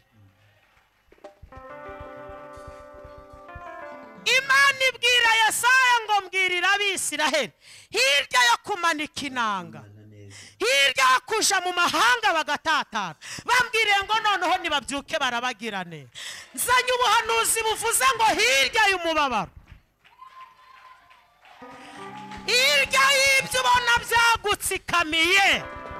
Imana ibwira Yesaya ngo mbwirira Abisiraheli, hirya yo kumanika inanga, hirya yo kuja mu mahanga bagatatana, bambwiriye ngo noneho nibabyuke barabagirane. Nzanye ubuhanuzi buvuze ngo hirya y'umubabaro, hirya y'ibyo ubona byagutsikamiye,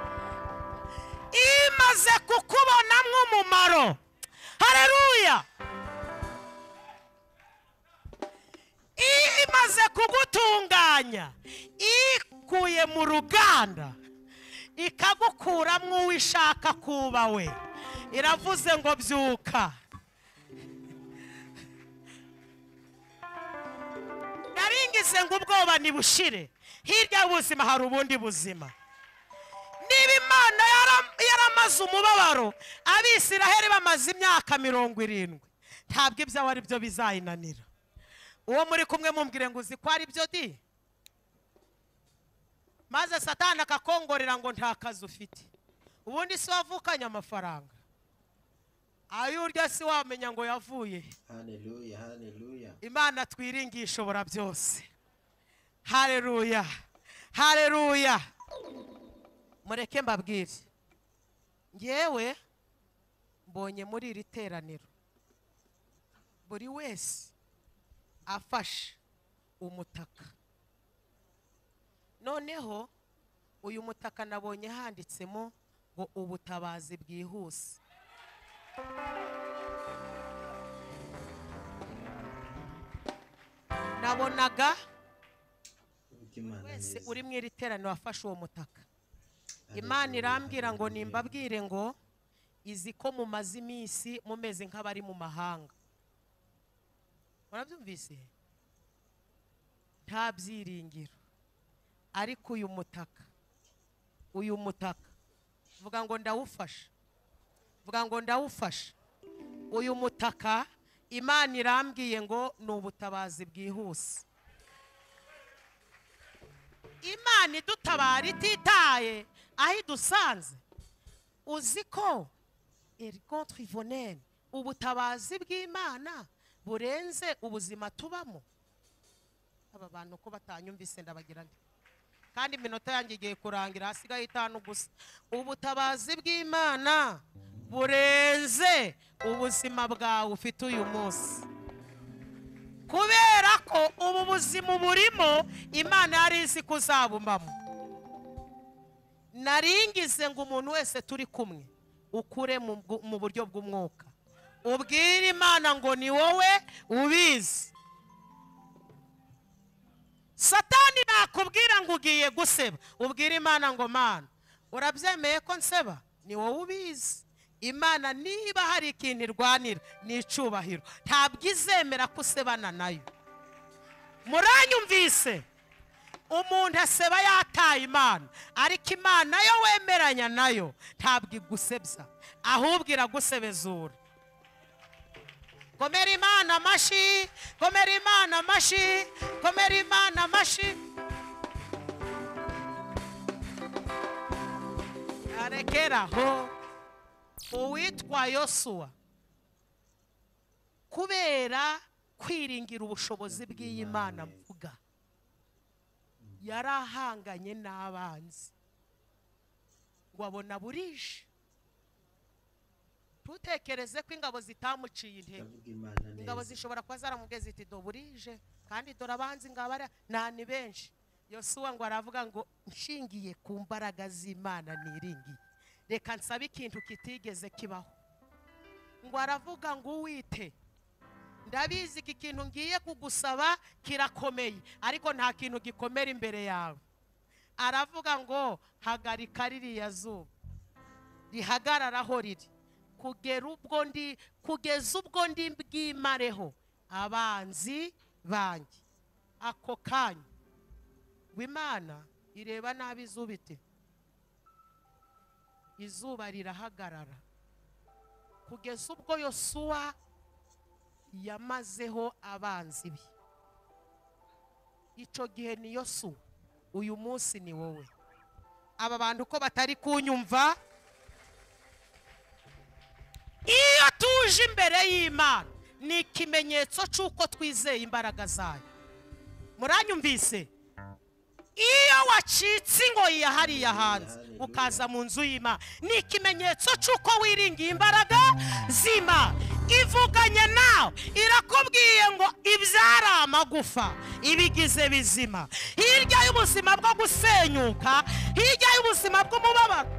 imaze kukubonamwo umumaro. Haleluya! Imaze kugutunganya, ikuye mu ruganda ikagukuramwo uwishaka kuba we, iravuze ngo byuka. Naringize ngo ubwoba nibushire, hirya y'ubuzima hari ubundi buzima. Niba Imana yaramaze umubabaro Abisiraheli bamaze imyaka 70, ntabwo ibyawe ari byo bizayinanira. Uwo muri kumwe mumbwire ngo uzi ko ari byo di, maze Satani akakongorera ngo nta kazi ufite. ubundi si wavukanye amafaranga ayo urya si wamenya ngo yavuye. Hallelujah, hallelujah. Imana twiringiye ishobora byose. Haleluya, haleluya. Mureke mbabwire, ngewe mbonye muri iri teraniro buri wese afashe umutaka. Noneho uyu mutaka nabonye handitsemo ngo ubutabazi bwihuse. Nabonaga wese uri mu iri teraniro wafashe uwo mutaka. Imana irambwira ngo nimbabwire ngo izi ko mumaze iminsi mumeze nk'abari mu mahanga. Murabyumvise? Nta byiringiro. Ariko uyu mutaka vuga ngo ndawufasha, vuga ngo ndawufasha. Uyu mutaka Imana irambwiye ngo ni ubutabazi bwihuse. Imana idutabara ititaye aho idusanze. Uzi ko contre Ivonene ubutabazi bw'Imana burenze ubuzima tubamo. Aba bantu ko batanyumvise ndabagira nti kandi iminota yanjye igiye kurangira, hasigaye 5 gusa. Ubutabazi bw'Imana burenze ubuzima bwawe ufite uyu munsi, kubera ko ubu buzima burimo Imana yari izi kuzabumamo. Naringize ngo umuntu wese turi kumwe ukure mu buryo bw'umwuka, ubwire Imana ngo ni wowe ubizi. Satani nakubwira ngo ugiye guseba, ubwire Imana ngo Mana urabyemeye ko nseba, ni wowe ubizi. Imana niba hari ikintu irwanira ni icubahiro, ntabwo izemera ko usebana nayo. Muranyumvise? Umuntu aseba yataye Imana, ariko Imana yo wemeranya nayo ntabwo igusebya, ahubwo iragusebezura. Komera Imana amashi, komera Imana amashi, komera Imana amashi. Arekeraho uwitwa Yosuwa kubera kwiringira ubushobozi bw'Imana mvuga, yarahanganye n'abanzi ngo abona burije. Tutekereze ko ingabo zitamuciye intego. Ingabo zishobora kuba zaramubwiye ziti do burije kandi dore abanzi ngabara nani benshi. Yosuwa ngo aravuga ngo nshingiye ku mbaraga z'Imana niringiye, reka nsabe ikintu kitigeze kibaho. Ngo aravuga ngo Uwite, ndabizi iki kintu ngiye kugusaba kirakomeye, ariko nta kintu gikomera imbere yawe. Aravuga ngo hagarika ririya zuba rihagararaho riri kugeza ubwo ndi bwimareho abanzi banjye. Ako kanya w'Imana ireba nabi izuba ite, izuba rirahagarara kugeza ubwo Yosuwa yamazeho abanzi be. Ico gihe ni Yosuwa, uyu munsi ni wowe. Aba bantu ko batari kunyumva, iyo tuje imbere y'Imana ni ikimenyetso cy'uko twizeye imbaraga zayo. Muranyumvise? Iyo wacitse ingoyi ya hariya hanze ukaza mu nzu y'Imana ni ikimenyetso cy'uko wiringiye imbaraga z'Imana. Ivuganye nawe irakubwiye ngo ibyari amagufa ibigize bizima. Hirya y'ubuzima bwo gusenyuka, hirya y'ubuzima bw'umubabaro,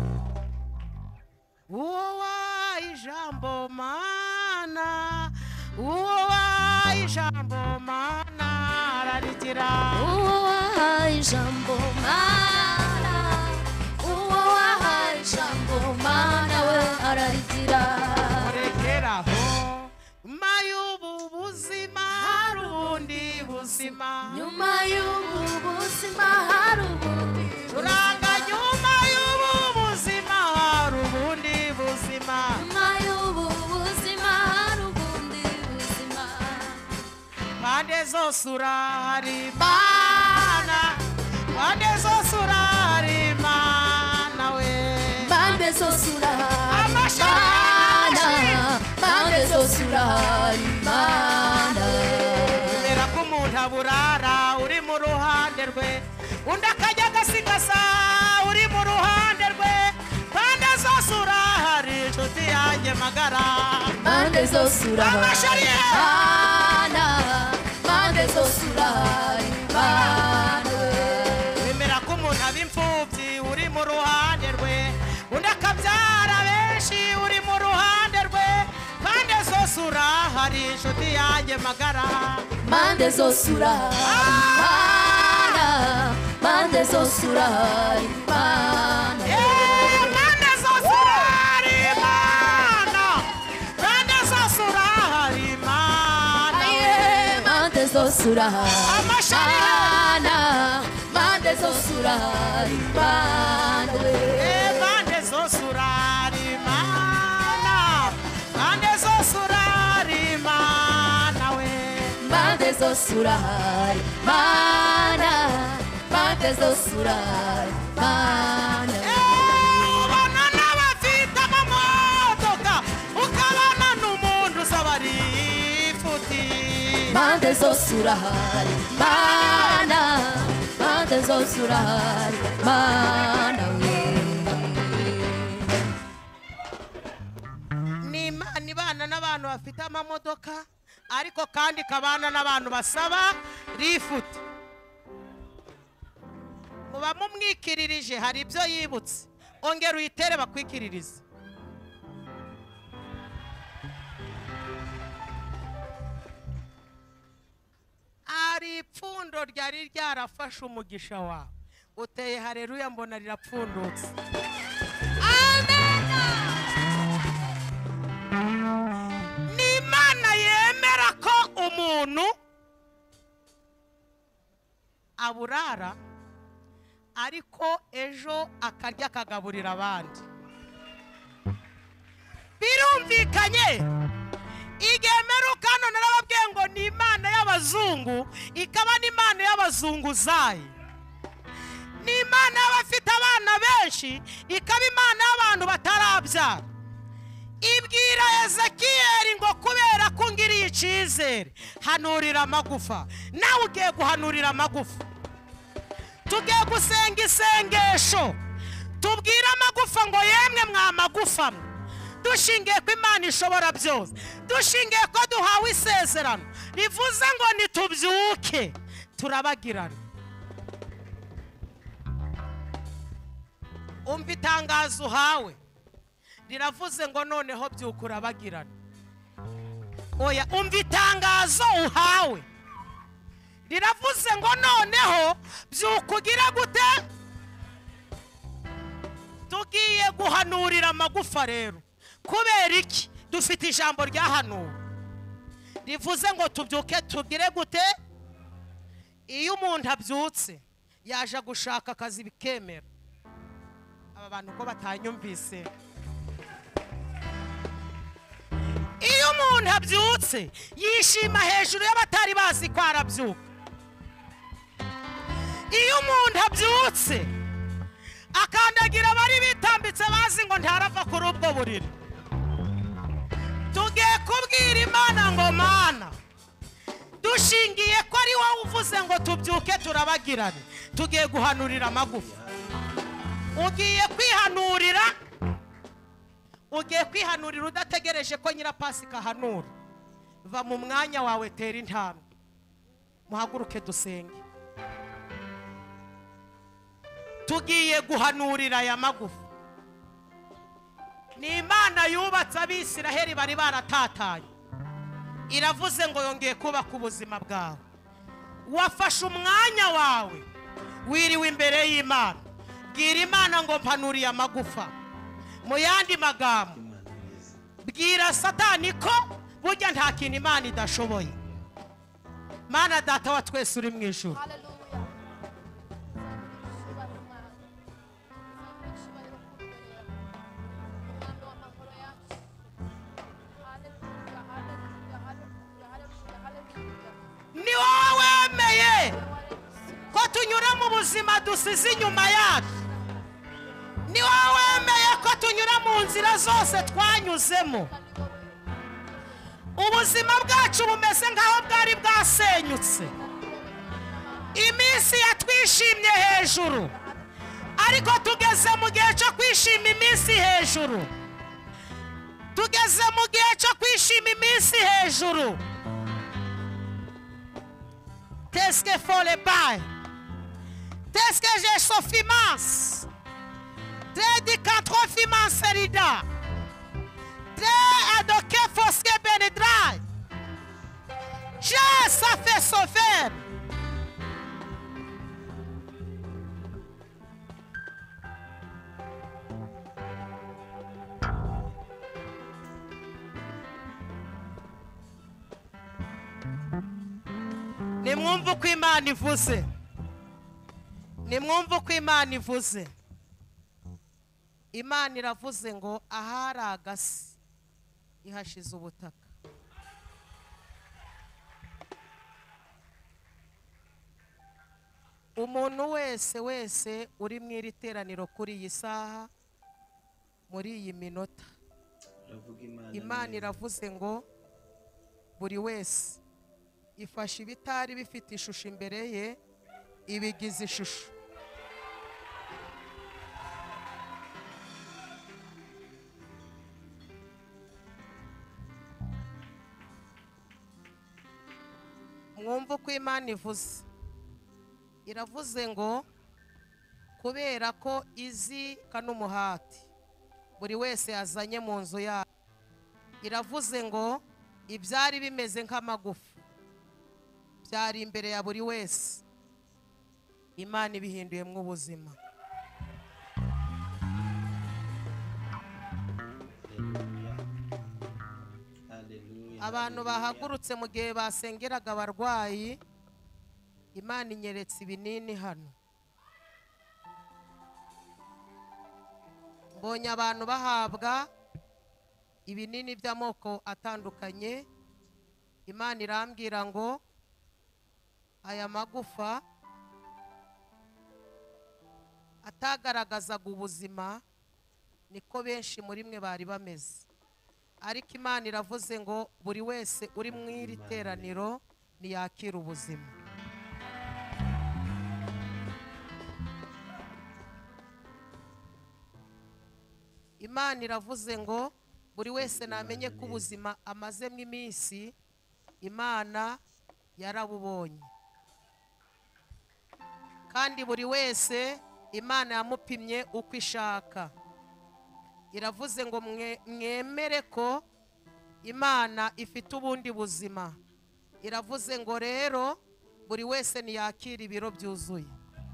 uwo ijambo Mana, uwo ijambo Mana ararigira, uwo ijambo Mana, uwo ijambo Mana we ararigira. Murekeraho nyuma y'ubu buzima hari ubundi buzima, nyuma y'ubu buzima hari ubundi turanga nyuma y'ubu buzima hari ubundi buzima, nyuma y'ubu buzima hari ubundi buzima. Pande zose urahari Imana, pande zose urahari Imana we, Pande ruhande rwe undi akajya agasigasa uri mu ruhande rwe kandi zose urahari inshuti yanjye magara Mande zose urahari Mana Mande zose urahari Mana wemera ko umuntu aba imfubyi uri mu ruhande rwe undi akabyara benshi uri mu ruhande rwe kandi zose urahari inshuti yanjye magara Mande zose urahari Mana Mande zose urahari Mana Mande zose urahari Mana Mande zose urahari Mana Mande zose urahari Mana Mande zose urahari Mana Mande zose urahari Mana Mande zose urahari Mana we Mande zose urahari Mana Mande zose urahari Mana ubona n'abafite amamodoka ukabona n'umuntu usaba rifuti Mande zose urahari Mana Mande zose urahari Mana ni Imana ibana n'abantu bafite amamodoka ariko kandi kabana n'abantu basaba rifuti muba mumwikiririje hari ibyo yibutse ongera uyitere bakwikiririze hari ipfundo ryari ryarafashe umugisha wawe uteye hareruya mbona rirapfundutse ni Imana yemera ko umuntu aburara ariko ejo akarya akagaburira abandi birumvikanye igemeruka none narababwiye ngo ni Imana y'abazungu ikaba n'Imana y'abazunguzayi ni Imana y'abafite abana benshi ikaba Imana y'abantu batarabyara ibwira Ezekiyeli ngo kubera ko ngiriye icyizere hanurira amagufa nawe ugiye guhanurira amagufa tugiye gusenga isengesho tubwire amagufa ngo yemwe mwa magufa mwe dushingiye ko Imana ishobora byose dushingiye ko duhawe isezerano rivuze ngo nitubyuke turabagirana umva itangazo uhawe riravuze ngo noneho byuka urabagirana oya umva itangazo uhawe riravuze ngo noneho byuka ugira gute tugiye guhanurira amagufa rero kubera iki dufite ijambo ryahanuwe rivuze ngo tubyuke tugire gute iyo umuntu abyutse yaje gushaka akazi bikemera aba bantu ko batanyumvise iyo umuntu abyutse yishima hejuru y'abatari bazi ko arabyuka iyo umuntu abyutse akandagira abari bitambitse bazi ngo ntarava kuri ubwo buriri tugiye kubwira Imana ngo Mana dushingiye ko ari wowe uvuze ngo tubyuke turabagirane tugiye guhanurira amagufa ugiye kwihanurira udategereje ko Nyirapasika ahanura va mu mwanya wawe tera intambwe muhaguruke dusenge tugiye guhanurira aya magufa ni Imana yubatse Abisiraheli bari baratatanye iravuze ngo yongeye kubaka ubuzima bwawe wafashe umwanya wawe wiriwe imbere y'Imana bwira Imana ngo mpanuriye amagufa mu yandi magambo bwira Satani ko burya nta kintu Imana idashoboye Mana data wa twese uri mu ijuru ni wowe wemeye ko tunyura mu buzima dusize inyuma yacu ni wowe wemeye ko tunyura mu nzira zose twanyuzemo ubuzima bwacu bumeze nk'aho bwari bwasenyutse iminsi twishimye hejuru, ariko tugeze mu gihe cyo kwishima iminsi hejuru. Tugeze mu gihe cyo kwishima iminsi hejuru. Teske fole bay, teske je sofimans, te di katro fimans serida, te adoke foske benedrai, je sa fe sofer. Nimwumva uko Imana ivuze, nimwumva uko Imana ivuze. Imana iravuze ngo ahari agasi ihashize ubutaka. Umuntu wese uri mu iri teraniro kuri iyi saha, muri iyi minota, Imana iravuze ngo buri wese ifashe ibitari bifite ishusho imbere ye, ibigize ishusho. Mwumva uko Imana ivuze. Iravuze ngo kubera ko izi kanumuhati buri wese yazanye mu nzu yayo, iravuze ngo ibyari bimeze nk'amagufa byari imbere ya buri wese, Imana ibihinduyemo ubuzima. Abantu bahagurutse mu gihe basengeraga abarwayi, Imana inyeretse ibinini hano. Mbonye abantu bahabwa ibinini by'amoko atandukanye. Imana irambwira ngo aya magufa atagaragazaga ubuzima niko benshi muri mwe bari bameze, ariko Imana iravuze ngo buri wese uri mu iri teraniro niyakira ubuzima. Imana iravuze ngo buri wese namenye ko ubuzima amazemo iminsi Imana yarabubonye, kandi buri wese Imana yamupimye uko ishaka. Iravuze ngo mwemere ko Imana ifite ubundi buzima. Iravuze ngo rero buri wese niyakira ibiro byuzuye.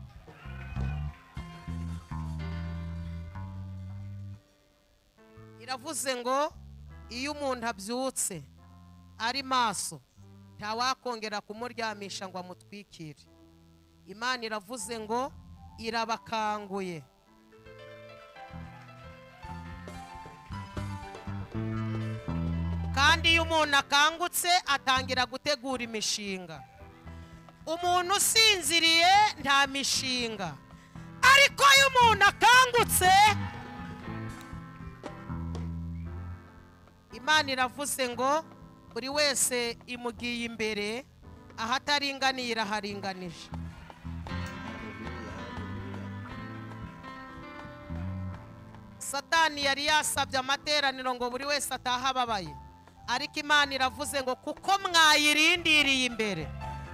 Iravuze ngo iyo umuntu abyutse ari maso ntawakongera kumuryamisha ngo amutwikire. Imana iravuze ngo irabakanguye. Kandi iyo umuntu akangutse atangira gutegura imishinga. Umuntu usinziriye nta mishinga, ariko iyo umuntu akangutse, Imana iravuze ngo buri wese imugiye imbere, ahataringaniye iraharinganije. Satani yari yasabye amateraniro ngo buri wese ataha ababaye, ariko Imana iravuze ngo kuko mwayirindiriye imbere,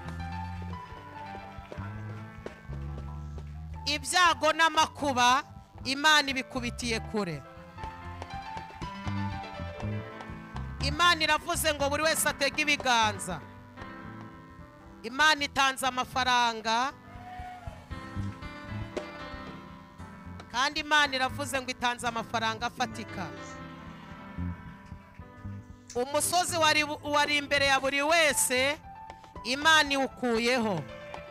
ibyago n'amakuba Imana ibikubitiye kure. Imana iravuze ngo buri wese atege ibiganza. Imana itanze amafaranga, kandi Imana iravuze ngo itanze amafaranga afatika. Umusozi wari imbere ya buri wese, Imana iwukuyeho.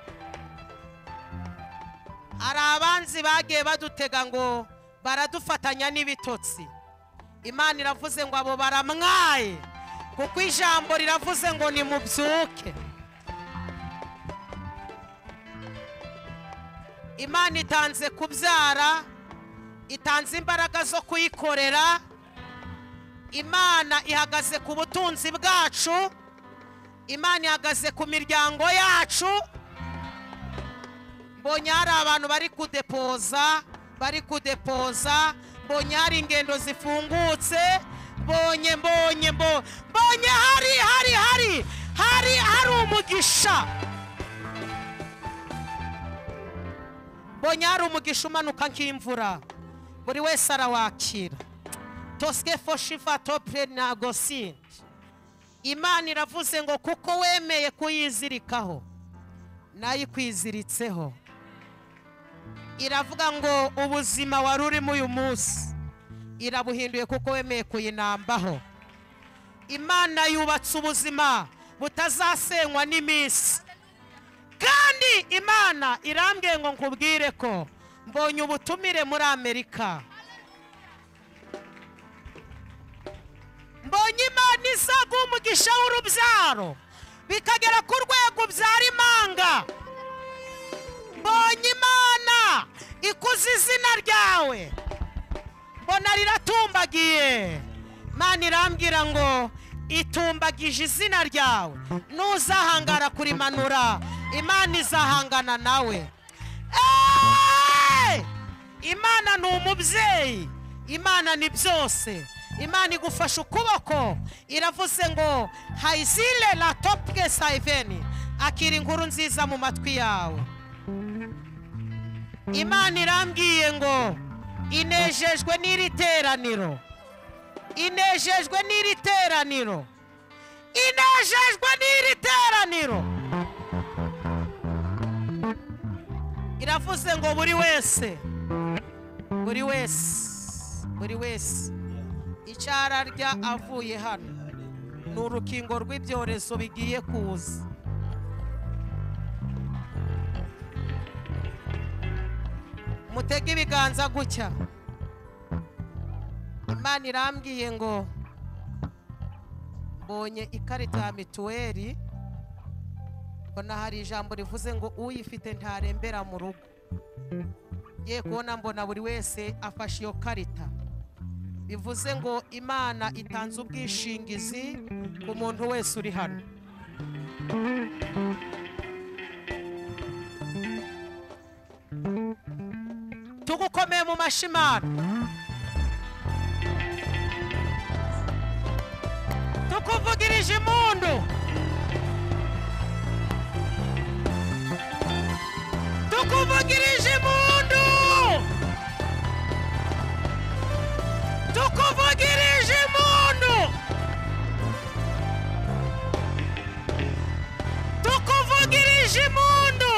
Hari abanzi bagiye badutega ngo baradufatanya n'ibitotsi. Imana iravuze ngo abo baramwaye, kuko ijambo riravuze ngo nimubyuke. Imana itanze kubyara, itanze imbaraga zo kuyikorera. Imana ihagaze ku butunzi bwacu, Imana ihagaze ku miryango yacu. mbonye hari abantu bari kudepoza mbonye hari ingendo zifungutse mbonye hari umugisha mbonye hari umugisha umanuka nk'imvura buri wese arawakira toske foshifa topre nagosin. Imana iravuze ngo kuko wemeye kuyizirikaho nayo ikwiziritseho. Iravuga ngo ubuzima wari urimo uyu munsi irabuhinduye kuko wemeye kuyinambaho. Imana yubatse ubuzima butazasenywa n'iminsi, kandi Imana irambwiye ngo nkubwire ko mbonye ubutumire muri Amerika. Mbonye Imana izaguha umugisha w'urubyaro bikagera ku rwego ubyara impanga. Mbonye Imana ikuza izina ryawe, mbona riratumbagiye. Imana irambwira ngo itumbagije izina ryawe, ntuzahangara kurimanura, Imana izahangana nawe. Imana ni umubyeyi, Imana ni byose. Imana igufasha ukuboko, iravuze ngo hayizile la topke saiveni, akira inkuru nziza mu matwi yawe. Imana irambwiye ngo inejejwe n'iri teraniro, inejejwe n'iri teraniro, inejejwe n'iri teraniro. Iravuze ngo buri wese icyararya avuye hano ni urukingo rw'ibyorezo bigiye kuza. Mutege ibiganza gutya. Imana irambwiye ngo mbonye ikarita ya mituweli, mbona hari ijambo rivuze ngo uyifite ntarembera mu rugo. Ye kubona mbona buri wese afashe iyo karita, bivuze ngo Imana itanze ubwishingizi ku muntu wese uri hano. Tugukomeye mu mashimana, tukuvugirije impundu, tukuvugirije impundu, tukuvugirije impundu, tukuvugirije impundu.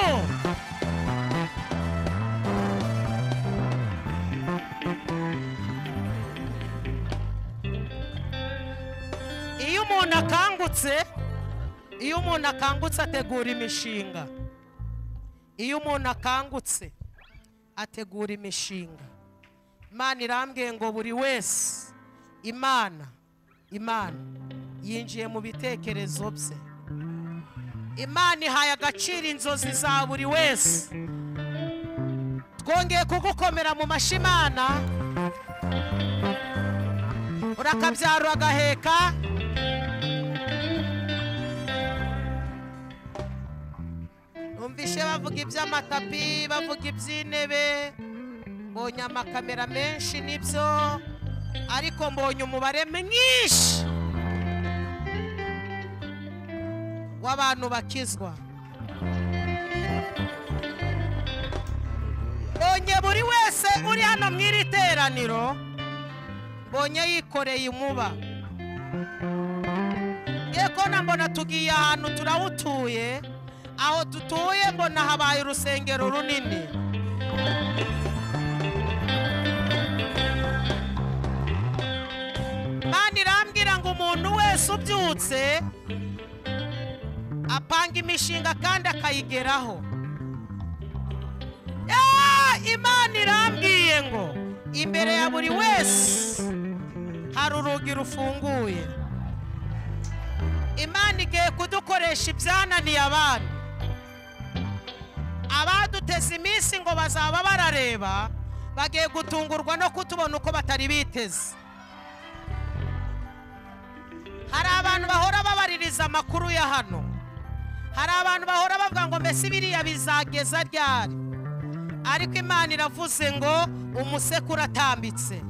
Iyo umuntu akangutse ategura imishinga. Iyo umuntu akangutse ategura imishinga. Imana irambwiye ngo buri wese Imana yinjiye mu bitekerezo bye. Imana ihaye agaciro inzozi za buri wese. Twongeye kugukomera mu mashimana, urakabyara agaheka. Numvishe bavuga iby'amatapi, bavuga iby'intebe, mbonye amakamera menshi nibyo, ariko mbonye umubare mwinshi w'abantu bakizwa. Mbonye buri wese uri hano mu iri teraniro, mbonye yikoreye umuba. Yeko mbona tugiye ahantu turawutuye, aho dutuye mbona habaye urusengero runini. Imana irambwira ngo umuntu wese ubyutse apanga imishinga kandi akayigeraho. Imana irambwiye ngo imbere ya buri wese hari urugi rufunguye. Imana igiye kudukoresha ibyananiye abandi. Abaduteze iminsi ngo bazaba barareba, bagiye gutungurwa no kutubona uko batari biteze. Hari abantu bahora babaririza amakuru ya hano, hari abantu bahora bavuga ngo mbese biriya bizageza ryari. ariko Imana iravuze ngo umuseke uratambitse.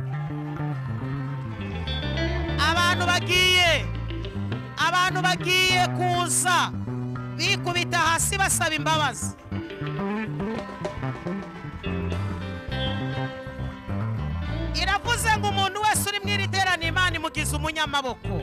abantu bagiye kuza bikubita hasi basaba imbabazi. Iravuze ngo umuntu wese uri mw'iri teraniro Imana imugize umunyamaboko.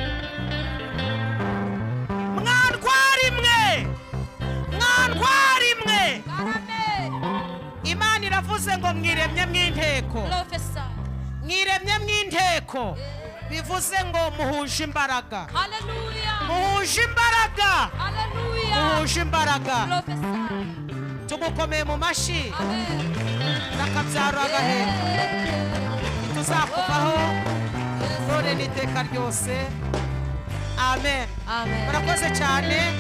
mwantwara imwe Imana iravuze ngo mwiremye mw'inteko. Mwiremye mw'inteko bivuze ngo muhuje imbaraga. Muhuje imbaraga. Muhuje imbaraga. Tugukomeye mu mashi n'akabyaro agaheka tuzakuvaho none n'iteka ryose. Amen. Murakoze cyane.